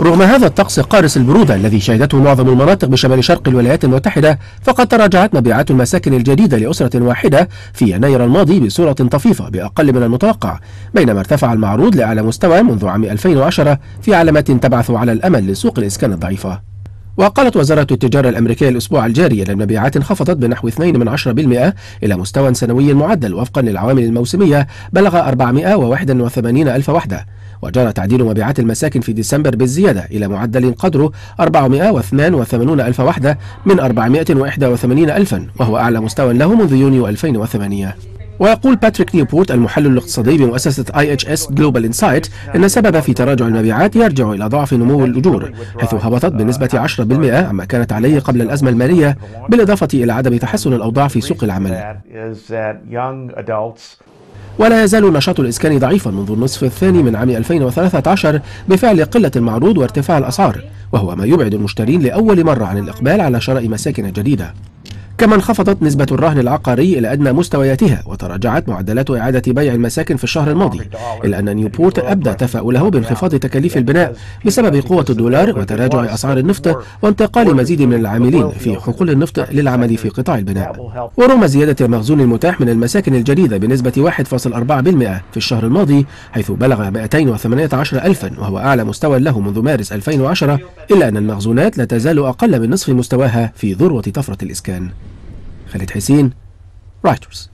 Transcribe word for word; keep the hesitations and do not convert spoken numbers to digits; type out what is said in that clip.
رغم هذا الطقس قارس البرودة الذي شهدته معظم المناطق بشمال شرق الولايات المتحدة، فقد تراجعت مبيعات المساكن الجديدة لأسرة واحدة في يناير الماضي بصورة طفيفة بأقل من المتوقع، بينما ارتفع المعروض لأعلى مستوى منذ عام ألفين وعشرة في علامات تبعث على الأمل لسوق الإسكان الضعيفة. وقالت وزارة التجارة الأمريكية الأسبوع الجاري أن المبيعات انخفضت بنحو اثنين من عشرة بالمئة إلى مستوى سنوي معدل وفقا للعوامل الموسمية بلغ أربعمئة وواحد وثمانين ألف وحدة، وجرى تعديل مبيعات المساكن في ديسمبر بالزيادة إلى معدل قدره أربعمئة واثنين وثمانين ألف وحدة من أربعمئة وواحد وثمانين ألفا، وهو أعلى مستوى له منذ يونيو ألفين وثمانية. ويقول باتريك نيوبورت المحلل الاقتصادي بمؤسسة آي إتش إس Global Insight أن السبب في تراجع المبيعات يرجع إلى ضعف نمو الأجور، حيث هبطت بنسبة عشرة بالمئة عما كانت عليه قبل الأزمة المالية، بالإضافة إلى عدم تحسن الأوضاع في سوق العمل. ولا يزال النشاط الإسكاني ضعيفا منذ النصف الثاني من عام ألفين وثلاثة عشر بفعل قلة المعروض وارتفاع الأسعار، وهو ما يبعد المشترين لأول مرة عن الإقبال على شراء مساكن جديدة. كما انخفضت نسبة الرهن العقاري إلى أدنى مستوياتها، وتراجعت معدلات إعادة بيع المساكن في الشهر الماضي، إلا أن نيوبورت أبدى تفاؤله بانخفاض تكاليف البناء بسبب قوة الدولار وتراجع أسعار النفط وانتقال مزيد من العاملين في حقول النفط للعمل في قطاع البناء. ورغم زيادة المخزون المتاح من المساكن الجديدة بنسبة واحد فاصلة أربعة بالمئة في الشهر الماضي، حيث بلغ مئتين وثمانية عشر ألفا وهو أعلى مستوى له منذ مارس ألفين وعشرة، إلا أن المخزونات لا تزال أقل من نصف مستواها في ذروة طفرة الإسكان. خالد حسين، رايترز.